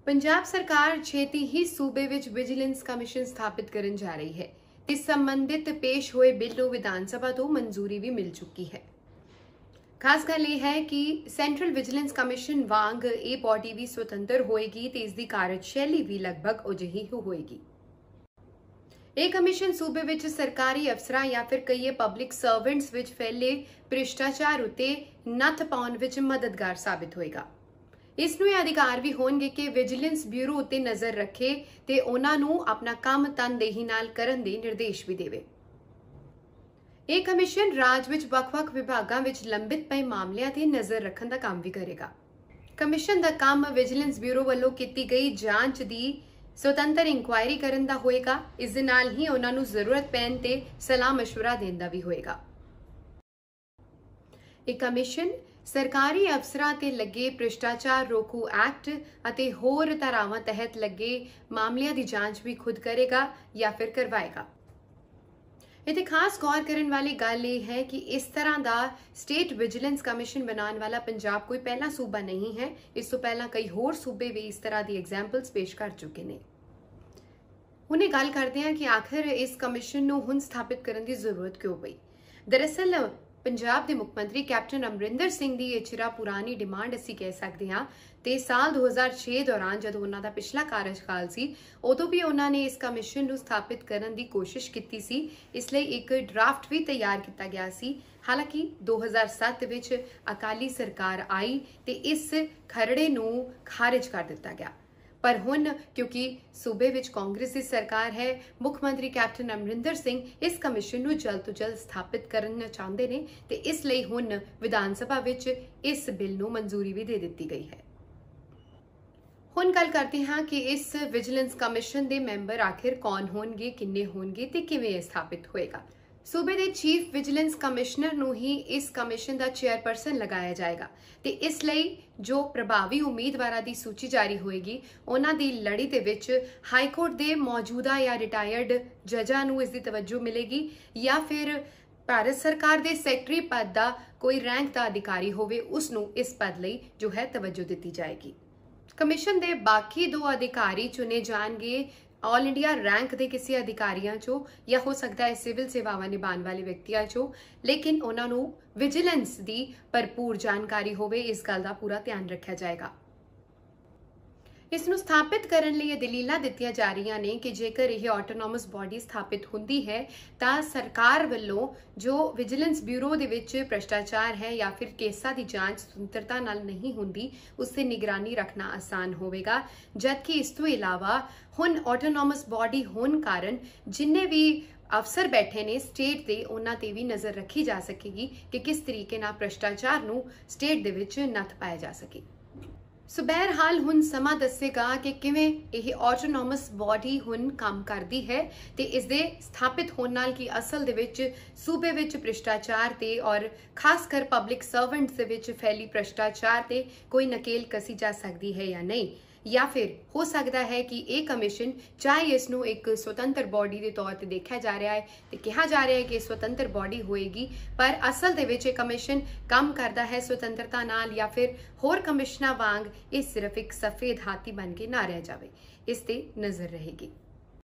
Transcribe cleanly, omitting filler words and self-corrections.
पंजाब सरकार छेती ही सूबे विच vigilance commission स्थापित करन जा रही है। इस संबंधित पेश हुए बिल नूं विधान सभा तो मंजूरी भी मिल चुकी है। खास गल यह है कि सेंट्रल विजिलेंस कमिशन वांग ये बॉडी भी स्वतंत्र होएगी ते इसकी कार्यशैली भी लगभग उजिही होएगी। यह कमिशन सूबे विच सरकारी अफसरां या फिर कई पब्लिक सर्वेंट्स विच फैले भ्रिष्टाचार उत्ते नत्थ पाउण विच मददगार साबित होएगा। इसनूं अधिकार भी होणगे कि विजिलेंस ब्यूरो उत्ते नज़र रखे ते उन्हां नूं अपना काम तनदेही नाल करन दे निर्देश भी देवे। यह कमिशन राज विच वख-वख विभागां विच लंबित पए मामलिਆਂ ते नज़र रखण दा काम भी करेगा। कमिशन दा काम विजिलेंस ब्यूरो ਵੱਲੋਂ ਕੀਤੀ गई जांच दी स्वतंत्र इंक्वायरी करन दा होएगा। इस दे नाल ही उन्हां नूं जरूरत पैण ते सलाह मशवरा देण दा भी होएगा। यह कमिशन सरकारी अफसरां ते लगे भ्रिष्टाचार रोकू एक्ट अते होर धारावां तहत लगे मामलिਆਂ ਦੀ जांच भी खुद करेगा या फिर करवाएगा। इत्थे खास गौर करने वाली गल यह है कि इस तरह का स्टेट विजिलेंस कमिशन बनाने वाला पंजाब कोई पहला सूबा नहीं है। इस तो पहला कई होर सूबे भी इस तरह की एग्जाम्पल्स पेश कर चुके हैं। हुणे गल करते हैं कि आखिर इस कमिशन नूं हुण स्थापित करने की जरूरत क्यों पई। दरअसल पंजाब के मुख मंत्री कैप्टन अमरिंदर सिंह की यह चिरा पुरानी डिमांड असीं कह सकते हाँ ते साल 2006 दौरान जदों उन्हां दा पिछला कार्यकाल सी उदों भी उन्होंने इस कमिशन नूं स्थापित करने की कोशिश की सी। इसलिए एक ड्राफ्ट भी तैयार किया गया सी। हालांकि 2007 विच अकाली सरकार आई ते इस खरड़े नूं खारिज कर दिता गया। पर हुण क्योंकि सूबे विच कांग्रेस की सरकार है, मुख्यमंत्री कैप्टन अमरिंदर सिंह इस कमिशन नूं जल्द तो जल्द स्थापित करना चाहते हैं ते इसलिए हुण विधान सभा विच इस बिल नूं मंजूरी भी दे दी गई है। हुण गल करते हैं कि इस विजिलेंस कमिशन के मैंबर आखिर कौन होणगे, किन्ने होणगे ते किवें स्थापित होएगा। सूबे के चीफ विजिलेंस कमिश्नर नूं ही इस कमिशन का चेयरपर्सन लगाया जाएगा ते इसलिए जो प्रभावी उम्मीदवारों की सूची जारी होएगी उन्हां दी लड़ी दे विच हाईकोर्ट के मौजूदा या रिटायर्ड जजां नूं इसकी तवज्जो मिलेगी या फिर भारत सरकार के सैकटरी पद का कोई रैंक का अधिकारी होवे उसनूं इस पद लई जो है तवज्जो दी जाएगी। कमिशन के बाकी दो अधिकारी चुने जाएंगे ऑल इंडिया रैंक के किसी अधिकारियों चो या हो सकता है सिविल सेवावां निभाने वाले व्यक्तियों चो, लेकिन उन्होंने विजिलेंस की भरपूर जानकारी होवे इस गल का पूरा ध्यान रखा जाएगा। इसनूं स्थापित करने लिए दलीलां दित्तियां जा रही ने कि जेकर यह ऑटोनॉमस बॉडी स्थापित होंदी है तां सरकार वल्लों जो विजिलेंस ब्यूरो दे विच भ्रष्टाचार है या फिर केसां दी जांच स्वतंत्रता नाल नहीं होंदी उससे निगरानी रखना आसान होवेगा। जबकि इस तो इलावा हुण ऑटोनॉमस बॉडी होने कारण जिन्ने भी अफसर बैठे ने स्टेट दे उन्हां ते भी नज़र रखी जा सकेगी कि किस तरीके नाल भ्रष्टाचार नूं स्टेट दे विच नत्थ पाया जा सके। सो बहरहाल हुण समा दसेगा कि किवें यह ऑटोनॉमस बॉडी हुण काम करती है ते इसदे स्थापित होने नाल की असल दे विच सूबे विच भ्रिष्टाचार ते और खासकर पब्लिक सर्वेंट्स दे विच फैली भ्रष्टाचार ते कोई नकेल कसी जा सकती है या नहीं, या फिर हो सकता है कि यह कमिशन चाहे इसनूं एक स्वतंत्र बॉडी के तौर पर देखा जा रहा है तो कहा जा रहा है कि स्वतंत्र बॉडी होएगी पर असल दे विच कमिशन काम करता है स्वतंत्रता नाल या फिर होर कमिशनां वांग ये सिर्फ एक सफेद हाथी बन के ना रह जाए। इस ते नज़र रहेगी।